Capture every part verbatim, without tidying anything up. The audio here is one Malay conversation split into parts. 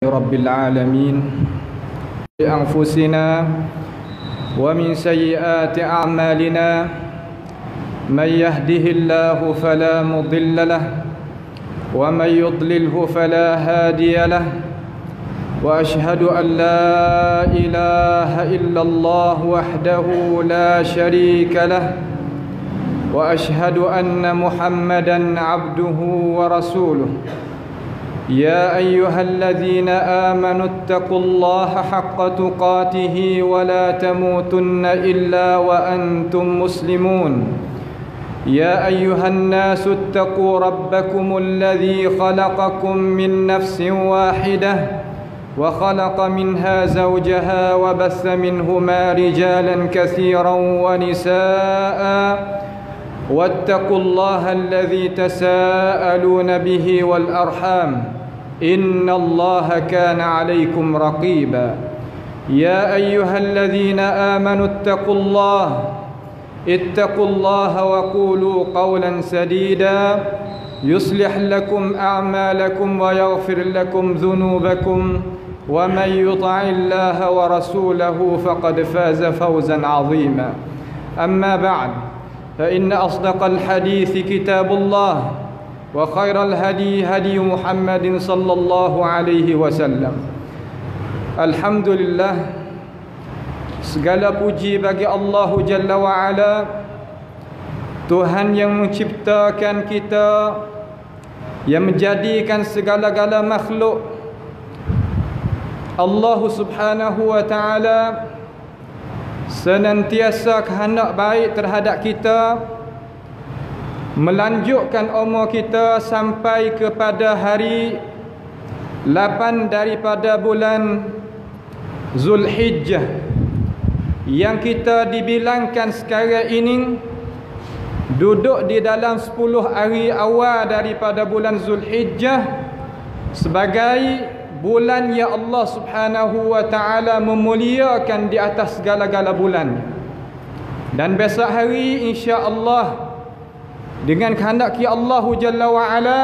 رب العالمين لأنفسنا ومن سيئات أعمالنا من يهده الله فلا مضل له ومن يضلله فلا هادي له وأشهد أن لا إله إلا الله وحده لا شريك له وأشهد أن محمدا عبده ورسوله يا أيها الذين آمنوا اتقوا الله حق تقاته ولا تموتن إلا وأنتم مسلمون يا أيها الناس اتقوا ربكم الذي خلقكم من نفس واحدة وخلق منها زوجها وبث منهما رجالا كثيرا ونساء واتقوا الله الذي تساءلون به والأرحام إن الله كان عليكم رقيبا يا أيها الذين آمنوا اتقوا الله اتقوا الله وقولوا قولا سديدا يصلح لكم أعمالكم ويغفر لكم ذنوبكم ومن يطع الله ورسوله فقد فاز فوزا عظيما أما بعد فإن أصدق الحديث كتاب الله وخير الهدي هدي محمد صلى الله عليه وسلم. Alhamdulillah, segala puji bagi Allah Jalla wa Ala, Tuhan yang menciptakan kita, yang menjadikan segala-gala makhluk. Allah Subhanahu wa Ta'ala senantiasa kehendak baik terhadap kita, melanjutkan umur kita sampai kepada hari lapan daripada bulan Zulhijjah, yang kita dibilangkan sekarang ini duduk di dalam sepuluh hari awal daripada bulan Zulhijjah sebagai bulan yang Allah Subhanahu wa Ta'ala memuliakan di atas segala-gala bulan. Dan besok hari insya-Allah dengan kehendak Allah Jalla wa Ala,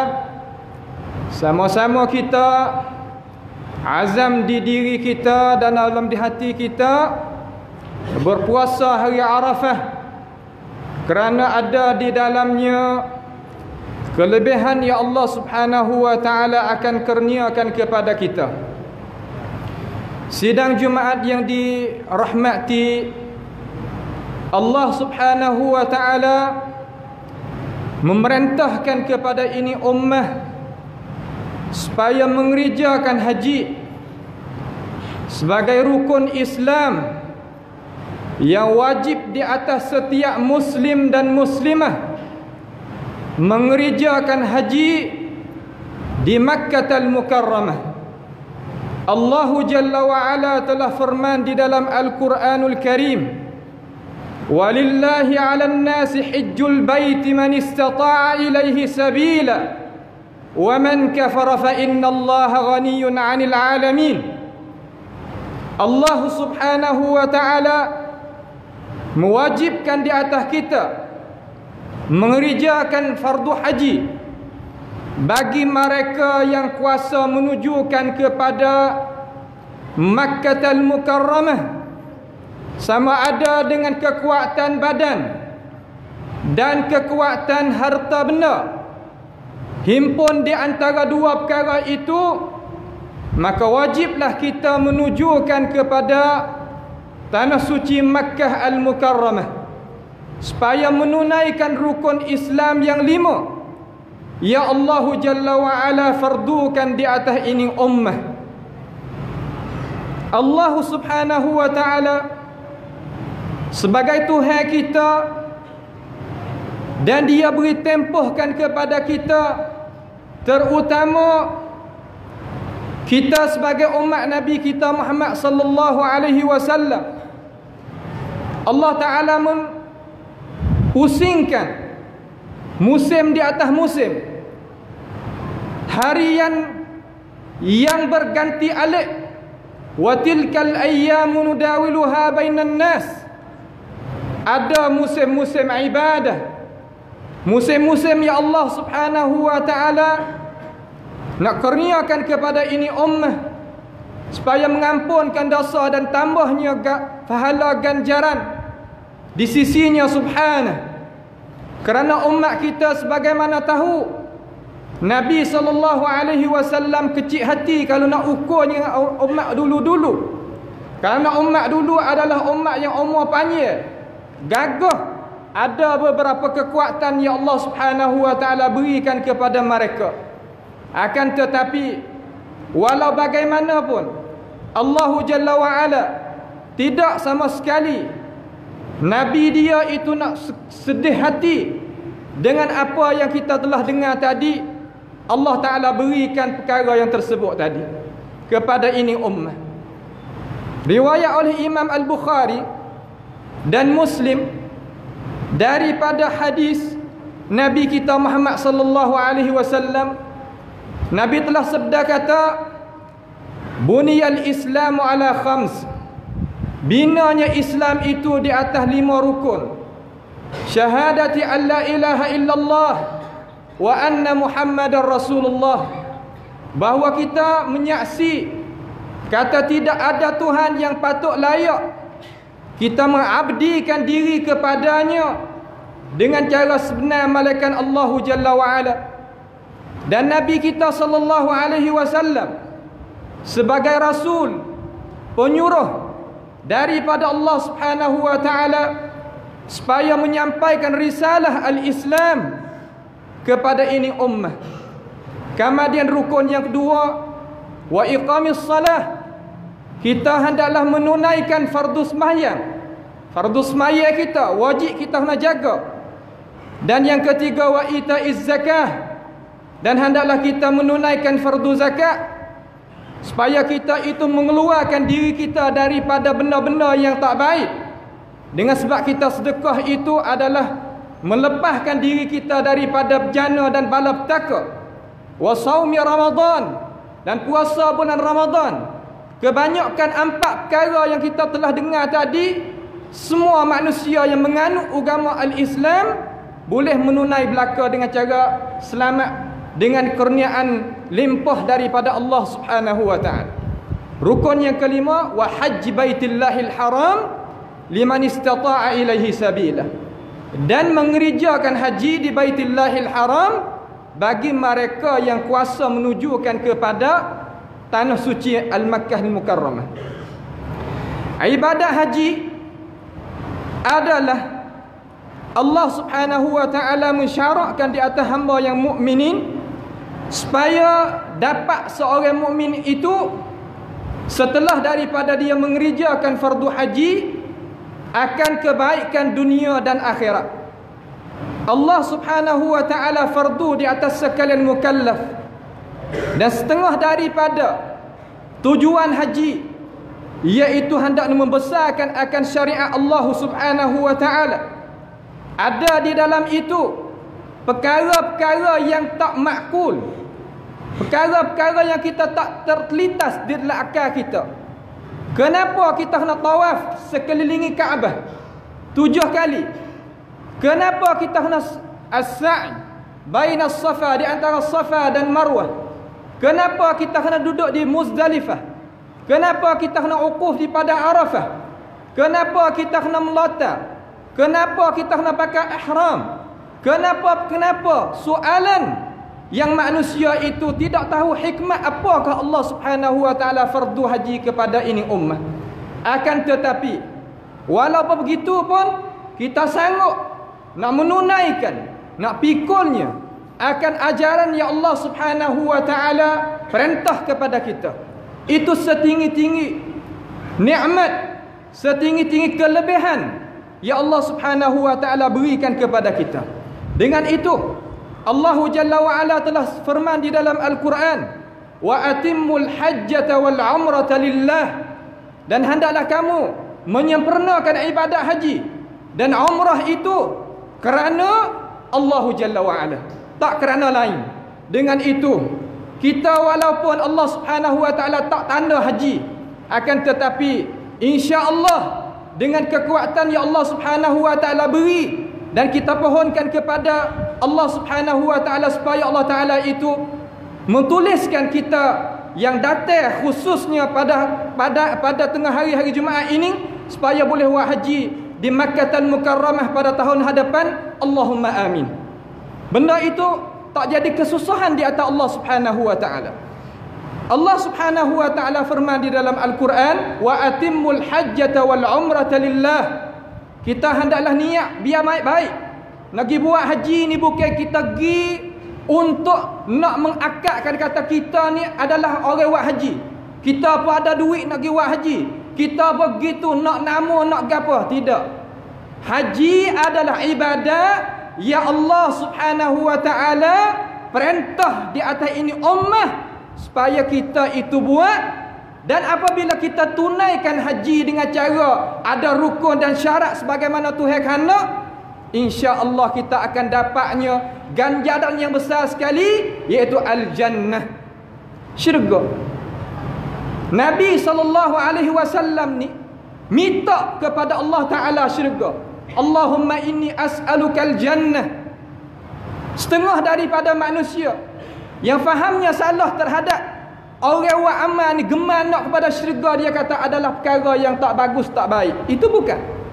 sama-sama kita azam di diri kita dan dalam di hati kita berpuasa hari Arafah, kerana ada di dalamnya kelebihan yang Allah Subhanahu wa Ta'ala akan kurniakan kepada kita. Sidang Jumaat yang dirahmati Allah Subhanahu wa Ta'ala memerintahkan kepada ini ummah supaya mengerjakan haji sebagai rukun Islam yang wajib di atas setiap muslim dan muslimah, mengerjakan haji di Makkah Al-Mukarramah. Allah Jalla wa Ala telah firman di dalam Al-Quranul Karim, "Walillahi 'alan nasi hajjul baiti man istata'a ilaihi sabila wa man kafara fa innallaha ghaniyyun 'anil 'alamin." Allah Subhanahu wa Ta'ala mewajibkan di atas kita mengerjakan fardu haji bagi mereka yang kuasa menujukan kepada Makkah Al-Mukarramah, sama ada dengan kekuatan badan dan kekuatan harta benda. Himpun di antara dua perkara itu, maka wajiblah kita menujukan kepada tanah suci Makkah Al-Mukarramah supaya menunaikan rukun Islam yang lima ya Allah Jalla wa Ala fardukan di atas ini ummah. Allah Subhanahu wa Ta'ala sebagai Tuhan kita, dan Dia beri tempohkan kepada kita, terutama kita sebagai umat Nabi kita Muhammad sallallahu alaihi wasallam. Allah Ta'ala pusingkan musim di atas musim, harian yang berganti alik. Wa tilkal ayyamu nudawiluha bainan nas. Ada musim-musim ibadah, musim-musim ya Allah Subhanahu wa Ta'ala nak kurniakan kepada ini ummah supaya mengampunkan dosa dan tambahnya pahala ganjaran di sisinya subhanahu. Kerana umat kita sebagaimana tahu, Nabi sallallahu alaihi wasallam kecil hati kalau nak ukurnya umat dulu-dulu. Kerana umat dulu adalah umat yang umur panjang, gagah, ada beberapa kekuatan yang Allah Subhanahu wa taala berikan kepada mereka. Akan tetapi walau bagaimanapun Allah Jalla wa Ala tidak sama sekali Nabi dia itu nak sedih hati dengan apa yang kita telah dengar tadi. Allah Ta'ala berikan perkara yang tersebut tadi kepada ini ummah. Riwayat oleh Imam Al-Bukhari dan Muslim daripada hadis Nabi kita Muhammad sallallahu alaihi wasallam. Nabi telah sabda kata, buniyal Islamu ala khams. Binanya Islam itu di atas lima rukun. Syahadati an la ilaha illallah wa anna Muhammadar Rasulullah. Bahawa kita menyaksi kata tidak ada Tuhan yang patut layak kita mengabdikan diri kepadanya dengan cara sebenar malaikat Allah Jalla wa Ala. Dan Nabi kita sallallahu alaihi wasallam sebagai rasul, penyuruh daripada Allah Subhanahu wa taala supaya menyampaikan risalah al-Islam kepada ini ummah. Kemudian rukun yang kedua, wa iqamis salah. Kita hendaklah menunaikan fardu sembahyang. Fardu sembahyang kita wajib kita nak jaga. Dan yang ketiga, wa itaiz zakah. Dan hendaklah kita menunaikan fardu zakat supaya kita itu mengeluarkan diri kita daripada benda-benda yang tak baik. Dengan sebab kita sedekah itu adalah melepaskan diri kita daripada bejana dan bala petaka. Wa saumi Ramadan, dan puasa bulan Ramadan. Kebanyakan empat perkara yang kita telah dengar tadi, semua manusia yang menganut agama al-Islam boleh menunai belaka dengan cara selamat dengan kurniaan limpah daripada Allah Subhanahu wa taala. Rukun yang kelima, wa hajj baitillahil haram liman istata'a ilaihi sabila. Dan mengerjakan haji di Baitillahil Haram bagi mereka yang kuasa menujukan kepada tanah suci Al-Makkah Al-Mukarramah. Ibadah haji adalah Allah Subhanahu wa taala mensyaratkan di atas hamba yang mukminin supaya dapat seorang mukmin itu setelah daripada dia mengerjakan fardu haji akan kebaikan dunia dan akhirat. Allah Subhanahu wa taala fardu di atas sekalian mukallaf. Dan setengah daripada tujuan haji iaitu hendak membesarkan akan syariat Allah Subhanahu wa taala. Ada di dalam itu perkara-perkara yang tak makul, perkara-perkara yang kita tak terlintas di dalam akal kita. Kenapa kita nak tawaf sekelilingi Kaabah tujuh kali? Kenapa kita nak as-sa'i baina as-safa, di antara Safa dan Marwah? Kenapa kita kena duduk di Muzdalifah? Kenapa kita kena wukuf di padang Arafah? Kenapa kita kena melata? Kenapa kita kena pakai ihram? Kenapa kenapa soalan yang manusia itu tidak tahu hikmat apakah Allah Subhanahu wa taala fardu haji kepada ini ummah. Akan tetapi walaupun begitu pun kita sanggup nak menunaikan, nak pikulnya akan ajaran yang Allah Subhanahu wa taala perintah kepada kita. Itu setinggi-tinggi nikmat, setinggi-tinggi kelebihan yang Allah Subhanahu wa taala berikan kepada kita. Dengan itu Allah Jalla wa Ala telah firman di dalam Al-Quran, wa atimmul hajjata wal umrata lillah. Dan hendaklah kamu menyempurnakan ibadat haji dan umrah itu kerana Allah Jalla wa Ala, tak kerana lain. Dengan itu kita walaupun Allah Subhanahu wa taala tak tanda haji, akan tetapi insya-Allah dengan kekuatan yang Allah Subhanahu wa taala beri, dan kita pohonkan kepada Allah Subhanahu wa taala supaya Allah taala itu mentuliskan kita yang datang khususnya pada pada pada tengah hari-hari Jumaat ini supaya boleh buat haji di Makkahul Mukarramah pada tahun hadapan. Allahumma amin. Benda itu tak jadi kesusahan di atas Allah Subhanahu wa taala. Allah Subhanahu wa taala firman di dalam Al-Quran, wa atimmul hajjata wal umrata lillah. Kita hendaklah niat biar baik-baik. Nak pergi buat haji ni bukan kita pergi untuk nak mengakadkan kata kita ni adalah orang buat haji. Kita pun ada duit nak pergi buat haji. Kita begitu nak nama nak gapo, tidak. Haji adalah ibadat ya Allah Subhanahu wa taala perintah di atas ini ummah supaya kita itu buat. Dan apabila kita tunaikan haji dengan cara ada rukun dan syarat sebagaimana Tuhan hendak, insya-Allah kita akan dapatnya ganjaran yang besar sekali, iaitu al-jannah, syurga. Nabi sallallahu alaihi wasallam ni minta kepada Allah Taala syurga. Allahumma inni as'aluka al-jannah. Setengah daripada manusia yang fahamnya salah terhadap orang buat amal ni, gemar nak kepada syurga, dia kata adalah perkara yang tak bagus, tak baik. Itu bukan.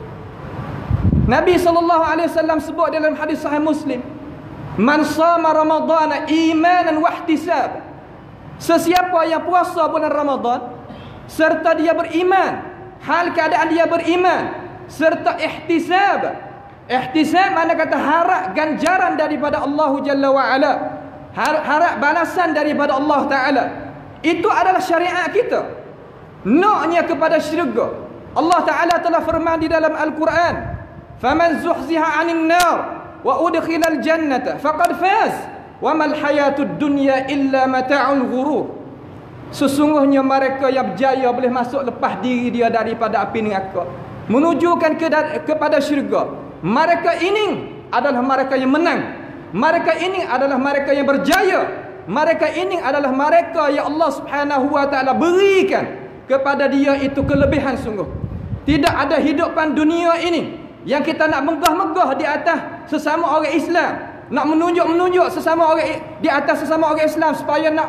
Nabi sallallahu alaihi wasallam sebut dalam hadis sahih Muslim, man shama ramadhana imanan wa ihtisab. Sesiapa yang puasa bulan Ramadan serta dia beriman, hal keadaan dia beriman, serta ihtisab. Ihtisab mana kata harap ganjaran daripada Allah Jalla wa Ala, harap balasan daripada Allah Taala. Itu adalah syariat kita. Naknya kepada syurga. Allah Taala telah firman di dalam Al-Quran, faman zuhziha 'anil nar wa udkhilal jannata faqad faz wa mal hayatud dunya illa mata'ul ghurur. Sesungguhnya mereka yang berjaya boleh masuk lepas diri dia daripada api neraka menujukan ke, kepada syurga. Mereka ini adalah mereka yang menang. Mereka ini adalah mereka yang berjaya. Mereka ini adalah mereka yang Allah Subhanahu wa taala berikan kepada dia itu kelebihan sungguh. Tidak ada hidupan dunia ini yang kita nak megah-megah di atas sesama orang Islam, nak menunjuk-menunjuk sesama orang di atas sesama orang Islam supaya nak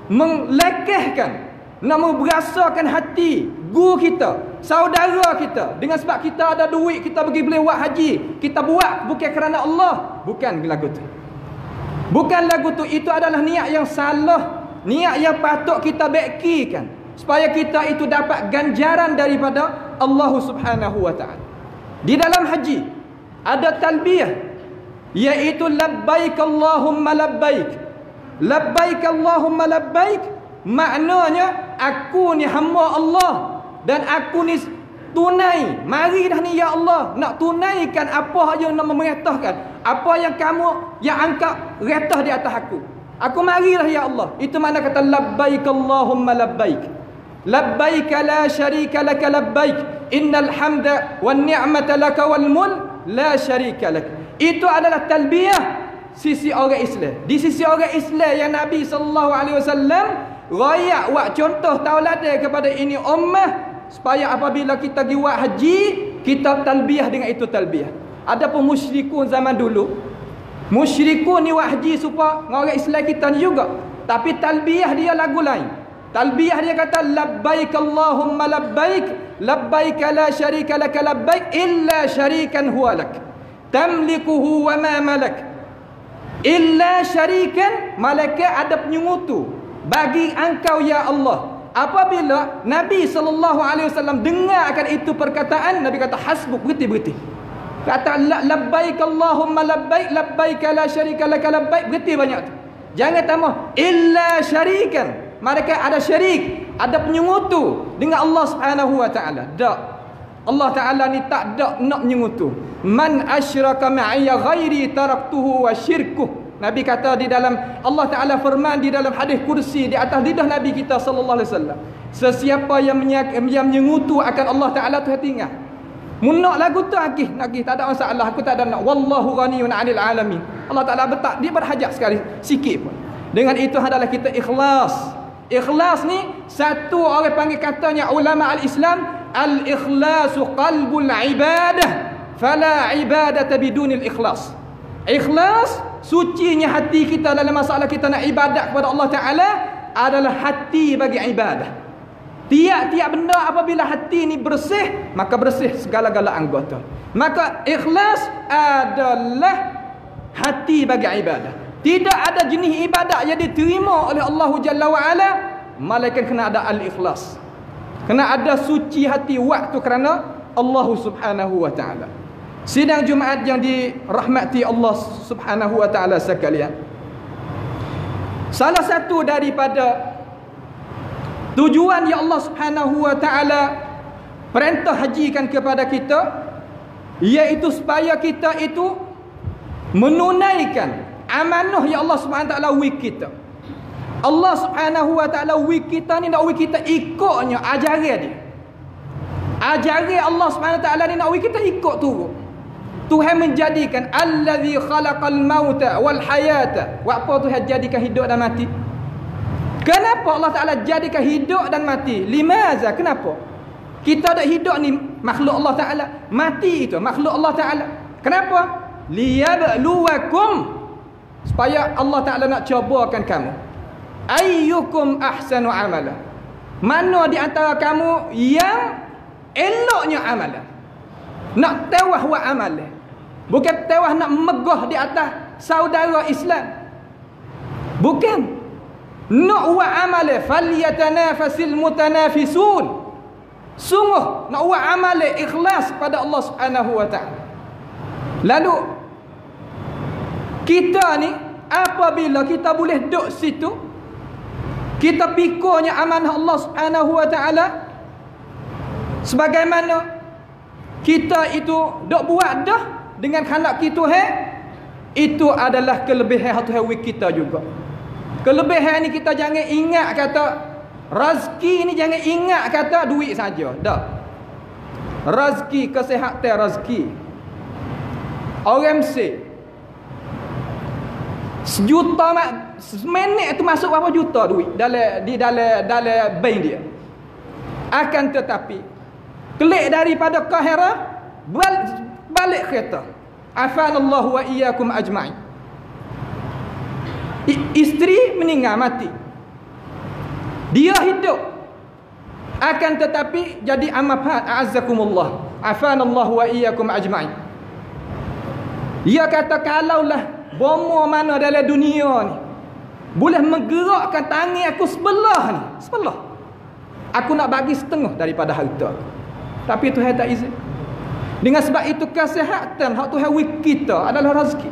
melekehkan, nak memberasakan hati guru kita, saudara kita, dengan sebab kita ada duit kita pergi boleh buat haji. Kita buat bukan kerana Allah, bukan lagu tu. Bukan lagu tu, itu adalah niat yang salah, niat yang patut kita bakikan supaya kita itu dapat ganjaran daripada Allah Subhanahu wa taala. Di dalam haji ada talbiyah, iaitu labbaik Allahumma labbaik. Labbaik Allahumma labbaik maknanya aku ni hamba Allah dan aku ni tunai, mari dah ni ya Allah, nak tunaikan apa yang nak memerintahkan, apa yang kamu yang angkat retah di atas aku. Aku marilah ya Allah. Itu makna kata labbaik Allahumma labbaik. Labbaik la syarika laka labbaik. Innal hamda wan ni'mata laka wal mulk la syarika lak. Itu adalah talbiyah sisi orang Islam. Di sisi orang Islam yang Nabi sallallahu alaihi wasallam rayak buat contoh tauladan kepada ini ummah supaya apabila kita pergi buat haji, kita talbiyah dengan itu talbiyah. Adapun musyrikun zaman dulu, musyrikun ni buat haji supaya orang Islam kita ni juga, tapi talbiyah dia lagu lain. Talbiyah dia kata labbaik Allahumma labbaik, labbaik la syarika laka labbaik illa syarikan huwa lak tamlikuhu wa ma malak. Illa syarikan, malaikat ada penyungutu bagi engkau ya Allah. Apabila Nabi sallallahu alaihi wasallam dengar akan itu perkataan, Nabi kata hasbuk, berhenti-berhenti. Kata labbaik Allahumma labbaik, labbaik la syarika laka labbaik, berhenti banyak tu. Jangan tambah illa syarikan. Mereka ada syirik, ada penyungutu dengan Allah Subhanahu wa taala. Tak. Allah Taala ni tak ada nak menyungutu. Man asyraka ma'iyya ghairi taraktuhu wa syirkuh. Nabi kata di dalam, Allah Taala firman di dalam hadis kursi di atas lidah Nabi kita sallallahu alaihi wasallam, sesiapa yang yang menyungutu akan Allah Taala tu tinggal. Munak lagu tu akih, nak akih tak ada masalah, aku tak ada nak. Wallahu ghaniyun 'anil alamin. Allah Taala betak, dia berhajat sekali sikit pun. Dengan itu adalah kita ikhlas. Ikhlas ni satu orang panggil katanya ulama al-Islam, al-ikhlasu qalbul ibadah, fala ibadata bidunil ikhlas. Ikhlas sucinya hati kita dalam masalah kita nak ibadat kepada Allah Taala, adalah hati bagi ibadah. Tiap-tiap benda apabila hati ni bersih, maka bersih segala-gala anggota. Maka ikhlas adalah hati bagi ibadah. Tidak ada jenis ibadah yang diterima oleh Allah Jalla wa'ala malaikat kena ada al-ikhlas. Kena ada suci hati waktu kerana Allah Subhanahu wa ta'ala. Sidang Jumaat yang dirahmati Allah Subhanahu wa ta'ala sekalian, salah satu daripada tujuan yang Allah Subhanahu wa ta'ala perintah hajikan kepada kita, iaitu supaya kita itu menunaikan amanah yang Allah Subhanahu wa ta'ala wik kita. Allah Subhanahu wa ta'ala wik kita ni nak wik kita ikutnya ajaran dia. Ajaran Allah Subhanahu wa ta'ala ni nak wik kita ikut tu. Tuhan menjadikan allazi khalaqal mauta wal hayata. Apa Tuhan jadikan hidup dan mati? Kenapa Allah Ta'ala jadikan hidup dan mati? Limaza? Kenapa? Kita ada hidup ni makhluk Allah Ta'ala, mati itu makhluk Allah Ta'ala. Kenapa? Liyabluwakum, supaya Allah Ta'ala nak cobakan kamu. Ayyukum ahsanu amala, mana di antara kamu yang eloknya amalan. Nak tewah buat amalan, bukan tewah nak megah di atas saudara Islam. Bukan. Nak buat amalan, falyatanafasil mutanafisun. Sungguh nak buat amalan ikhlas pada Allah Subhanahu wa ta'ala. Lalu kita ni apabila kita boleh duduk situ, kita pikurnya amanah Allah Subhanahu wa ta'ala, sebagaimana kita itu dok buat dah dengan khalaq kita, he, itu adalah kelebihan Tuhan kita juga. Kelebihan ni kita jangan ingat kata rezeki ni, jangan ingat kata duit saja. Tak. Rezeki, kesihatan rezeki. Orang Mesir sejuta mak, seminit tu masuk berapa juta duit dalam di dalam dalam bank dia. Akan tetapi kelik daripada Kahira bal, balik kereta. Afanallahu wa iyyakum ajma'in. Isteri meninggal mati, dia hidup, akan tetapi jadi amafat. A'azzakumullah, afanallahu wa iyyakum ajma'in. Dia kata kalaulah bomo mana dalam dunia ni boleh menggerakkan tangan aku sebelah ni, sebelah, aku nak bagi setengah daripada harta aku. Tapi Tuhan tak izin. Dengan sebab itu kesihatan hak Tuhan wik kita adalah rezeki.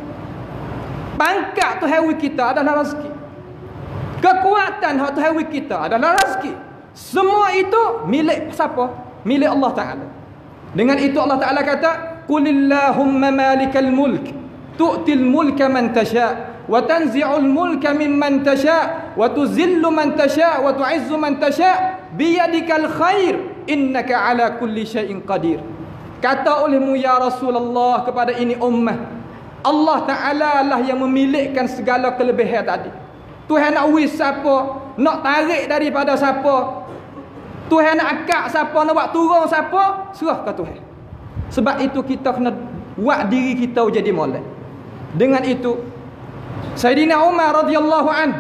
Pangkat Tuhan wik kita adalah rezeki. Kekuatan hak Tuhan wik kita adalah rezeki. Semua itu milik siapa? Milik Allah Ta'ala. Dengan itu Allah Ta'ala kata, Qulillahumma malikal mulk, tu'til mulka man tasha' wa tanzi'ul mulka mimman tasha' wa tuzillu man tasha' wa tu'izzu man tasha' biyadikal khair innaka ala kulli syai'in qadir. Kata olehmu ya Rasulullah kepada ini ummah, Allah Ta'ala lah yang memilikkan segala kelebihan tadi. Tuhan nak wis siapa, nak tarik daripada siapa, Tuhan nak akak siapa, nak buat turun siapa, serah ke Tuhan. Sebab itu kita kena buat diri kita jadi molek. Dengan itu Sayyidina Umar radhiyallahu an,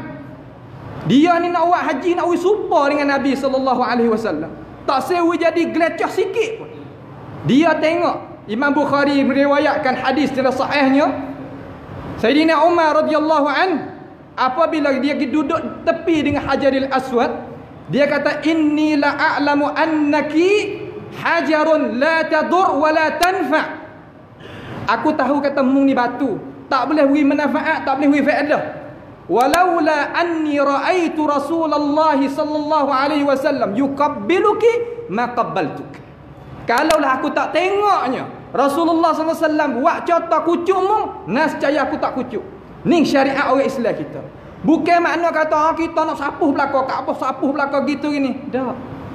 dia ni nak buat haji, nak wis serupa dengan Nabi sallallahu alaihi wasallam. Tak sewa jadi gelecah sikit pun. Dia tengok Imam Bukhari meriwayatkan hadis dalam sahihnya, Sayyidina Umar radhiyallahu an apabila dia duduk tepi dengan Hajaril Aswad, dia kata inni la a'lamu annaki hajarun la tadur wa la tanfa'. Aku tahu kata mu ni batu, tak boleh beri manfaat, tak boleh beri faedah. Walaula anni ra'aitu Rasulullah sallallahu alaihi wasallam yuqabbiluki ma qabbaltuk. Kalaulah aku tak tengoknya Rasulullah sallallahu alaihi wasallam buat contoh kucukmu, nescaya aku tak kucuk. Ni syariat orang Islam kita. Bukan makna kata oh, kita nak sapuh belakang, Kaabah sapuh belakang gitu gini. Dah.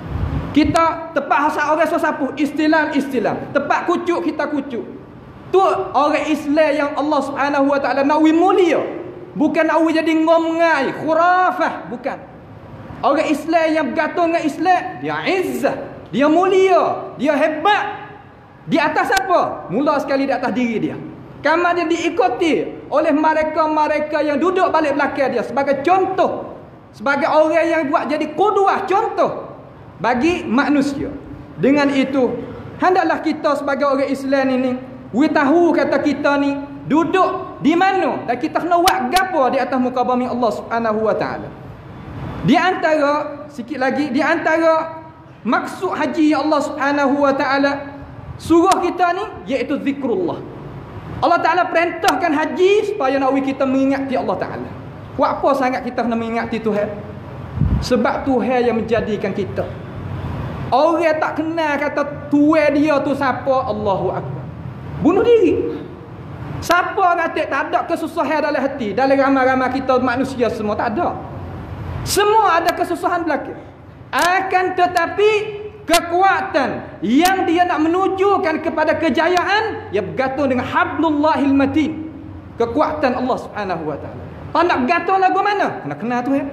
Kita tepat hasa orang sapuh, istilah-istilah. Tepat kucuk kita kucuk. Tu orang Islam yang Allah Subhanahu wa taala nak wi mulia. Bukan nak wi jadi ngom-ngai, khurafah, bukan. Orang Islam yang bergantung dengan Islam, dia izzah, dia mulia, dia hebat. Di atas apa? Mula sekali di atas diri dia. Kamar dia diikuti oleh mereka-mereka yang duduk balik belakang dia sebagai contoh sebagai orang yang buat jadi qudwah, contoh bagi manusia. Dengan itu, hendaklah kita sebagai orang Islam ini, we tahu kata kita ni duduk di mana dan kita kena buat gapo di atas muka bumi Allah Subhanahu wa taala. Di antara sikit lagi, di antara maksud haji yang Allah Subhanahu wa taala suruh kita ni iaitu zikrullah. Allah Taala perintahkan haji supaya nak kita mengingati Allah Taala. Buat apa sangat kita kena mengingati Tuhan? Sebab Tuhan yang menjadikan kita. Orang tak kenal kata Tuhan dia tu siapa, Allahu Akbar, bunuh diri. Siapa kata tak ada kesusahan dalam hati, dalam ramai-ramai kita manusia semua tak ada. Semua ada kesusahan belaka. Akan tetapi kekuatan yang dia nak menujukan kepada kejayaan, ia bergantung dengan hablullahil matin, kekuatan Allah Subhanahu wa taala. Kalau nak bergantung lagu mana? Kena kenal Tuhan.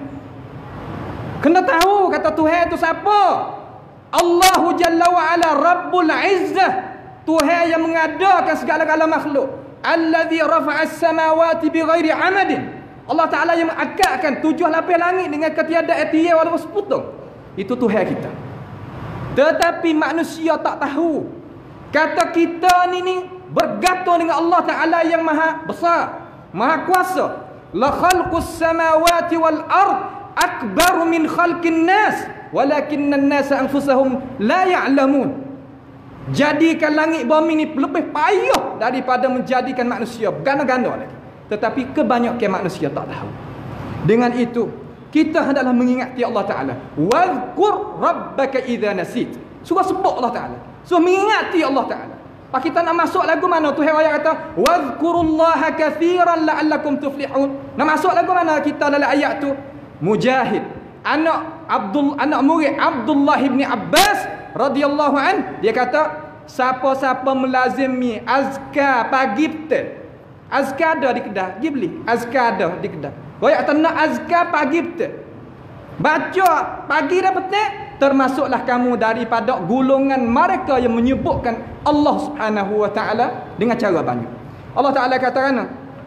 Kena tahu kata Tuhan itu siapa. Allahu Jalla wa Ala Rabbul Izzah, Tuhan yang mengadakan segala-gala makhluk. Allazi rafa'as samawati bighairi amadin, Allah Taala yang mengangkatkan tujuh lapis langit dengan ketiadaan tiada walaupun seputung. Itu Tuhan kita. Tetapi manusia tak tahu kata kita ni ni bergantung dengan Allah Taala yang maha besar, maha kuasa. La khalqus samawati wal ard akbar min khalqin nas walakinna an-nasa anfusahum la ya'lamun. Jadikan langit bumi ni lebih payah daripada menjadikan manusia berganda-ganda lagi. Tetapi kebanyakan manusia tak tahu. Dengan itu kita hendaklah mengingati Allah Ta'ala. Wadhkur rabbaka idza nasit. Surah sebut Allah Ta'ala. So mengingati Allah Ta'ala. Pak kita nak masuk lagu mana? Tuhan ayat kata wadhkurullaha katsiran la'allakum tuflihun. Nak masuk lagu mana kita dalam ayat tu? Mujahid, anak Abdul anak murid Abdullah bin Abbas radhiyallahu an, dia kata siapa-siapa melazimi azkar pagi petang. Azkar ada di Kedah, pergi beli. Azkar ada di Kedah. Royak kata nak azkar pagi petang, baca pagi dan petang, termasuklah kamu daripada golongan mereka yang menyebutkan Allah Subhanahu wa taala dengan cara banyak. Allah Taala katakan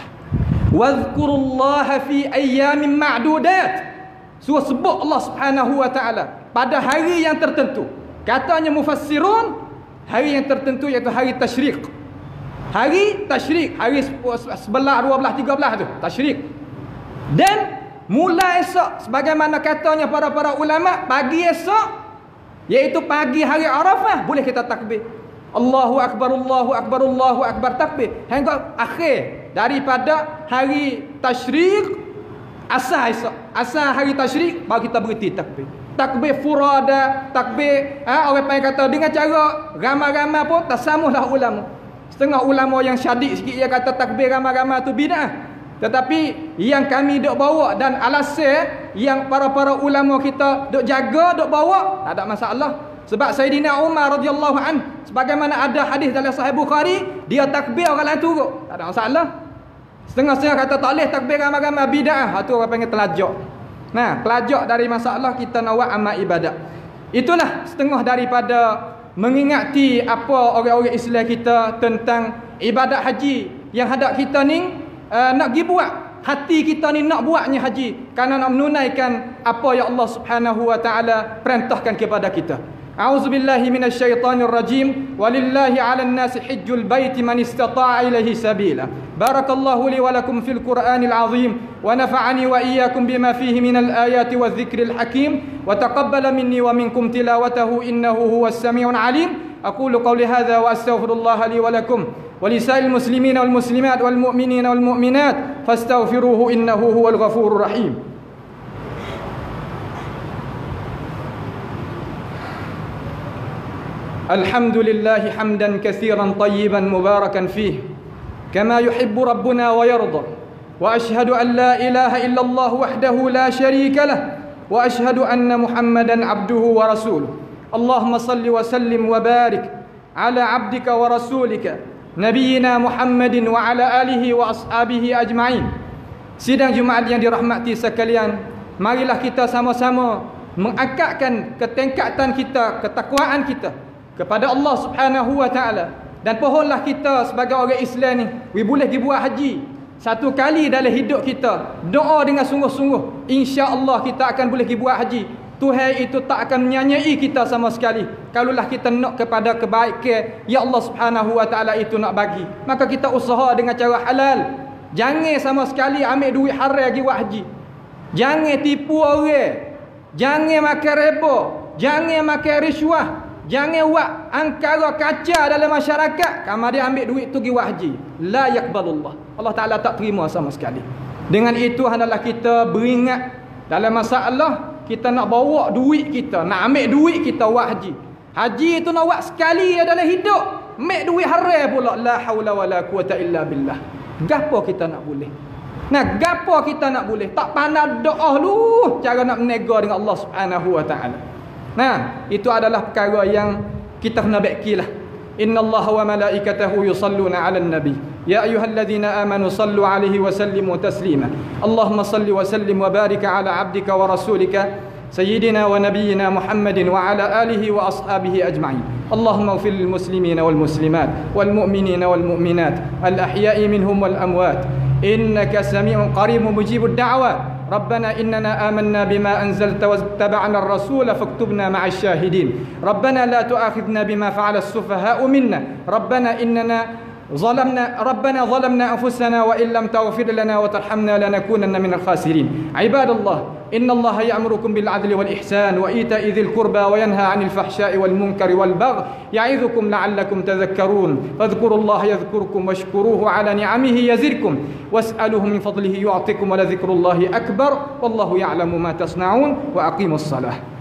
wazkurullaha fi ayyamin ma'dudat. Surah sebut Allah Subhanahu wa taala pada hari yang tertentu. Katanya mufassirun, hari yang tertentu iaitu hari tasyrik. Hari tasyrik, hari sebelas, dua belas, tiga belas tu tasyrik. Dan mulai esok sebagaimana katanya para-para ulama, pagi esok iaitu pagi hari Arafah boleh kita takbir. Allahu akbar, Allahu akbar, Allahu akbar, takbir hingga akhir daripada hari tasyrik. Asal esok, asal hari tasyrik baru kita berhenti takbir. Takbir furada, takbir ha, orang panggil kata dengan cara ramai-ramai pun tasamuhlah ulama. Setengah ulama yang syadid sikit dia kata takbir ramai-ramai tu bid'ah. Tetapi yang kami duk bawa dan alasan yang para-para ulama kita duk jaga, duk bawa, tak ada masalah. Sebab Sayyidina Umar radhiyallahu an, sebagaimana ada hadis dalam Sahih Bukhari, dia takbir orang lain turut, tak ada masalah. Setengah-setengah kata tak boleh takbir ramai-ramai bid'ah, itu orang panggil telajak. Nah, telajak dari masalah kita nak buat amal ibadat. Itulah setengah daripada mengingati apa orang-orang Islam kita tentang ibadat haji yang hadap kita ni uh, nak pergi buat. Hati kita ni nak buatnya haji kerana nak menunaikan apa yang Allah Subhanahu wa taala perintahkan kepada kita. A'udzubillahi minasyaitonir rajim. Walillahi 'alan nasi hajjul baiti man istata'a ilaihi sabila. Barakallahu li wa lakum fil Qur'anil 'azim wa nafa'ani wa iyyakum bima fihi minal ayati wadh-dhikril hakim wa taqabbala minni wa minkum tilawatahu innahu huwas samiul 'alim. Aqulu qawli hadha wa astaghfirullaha li wa lakum wa lisa'il muslimina wal muslimat wal mu'minina wal mu'minat fastaghfiruhu innahu huwal ghafurur rahim. الحمد لله حمدا كثيرا طيبا مباركا فيه كما يحب ربنا ويرضى وأشهد أن لا إله إلا الله وحده لا شريك له وأشهد أن محمدا عبده ورسوله اللهم صل وسلم وبارك على عبدك ورسولك نبينا محمد وعلى آله وأصحابه أجمعين. Sidang Jumaat yang dirahmati sekalian, marilah kita sama-sama mengangkatkan ketingkatan kita, ketakwaan kita kepada Allah Subhanahu wa taala, dan pohonlah kita sebagai orang Islam ni we boleh pergi buat haji satu kali dalam hidup kita, doa dengan sungguh-sungguh, insya-Allah kita akan boleh pergi buat haji. Tuhan itu tak akan menyanyai kita sama sekali. Kalaulah kita nak kepada kebaikan ya Allah Subhanahu wa taala itu nak bagi, maka kita usaha dengan cara halal. Jangan sama sekali ambil duit haram pergi buat haji. Jangan tipu orang. Jangan makan riba, jangan makan riswah, jangan buat angkara kaca dalam masyarakat. Kamu dia ambil duit tu pergi buat haji. La yaqbalullah. Allah Taala tak terima sama sekali. Dengan itu hendaklah kita beringat dalam masalah kita nak bawa duit kita, nak ambil duit kita buat haji. Haji itu nak buat sekali dalam hidup. Ambil duit haram pula. La haula wala quwata illa billah. Gapo kita nak boleh? Nah, gapo kita nak boleh? Tak pandai doa lu cara nak menega dengan Allah Subhanahu wa taala. Nah, itu adalah perkara yang kita kena bakilah. Innallaha wa malaikatahu yusalluna 'alan nabi. Ya ayyuhalladzina amanu sallu 'alaihi wa sallimu taslima. Allahumma salli wa sallim wa barik 'ala 'abdika wa rasulika sayyidina wa nabiyyina Muhammadin wa 'ala alihi wa ashabihi ajma'in. Allahumma ighfir lil muslimina wal muslimat wal mu'minina wal mu'minat al ahya'i minhum wal amwat. Innaka sami'un qaribun mujibud da'wat. ربنا إننا آمنا بما أنزلت واتبعنا الرسول فاكتبنا مع الشاهدين. ربنا لا تؤاخذنا بما فعل السفهاء منا. ربنا إننا ظلمنا ربنا ظلمنا أنفسنا وإن لم تغفر لنا وترحمنا لنكونن من الخاسرين. عباد الله إن الله يأمركم بالعدل والإحسان وإيتاء ذي القربى وينهى عن الفحشاء والمنكر والبغي يعظكم لعلكم تذكرون. فاذكروا الله يذكركم واشكروه على نعمه يزدكم واسألوه من فضله يعطكم ولذكر الله أكبر والله يعلم ما تصنعون وأقيموا الصلاة.